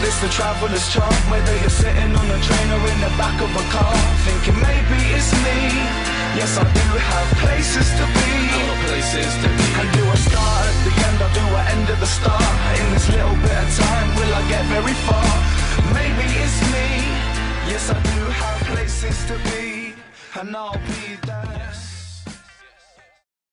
it's the traveller's charm. Whether you're sitting on a train or in the back of a car, thinking maybe it's me. Yes, I do have places to be. Places to be. I do a start at the end, I do an end at the start. In this little bit of time, will I get very far? Maybe it's me. Yes, I do have places to be, and I'll be there.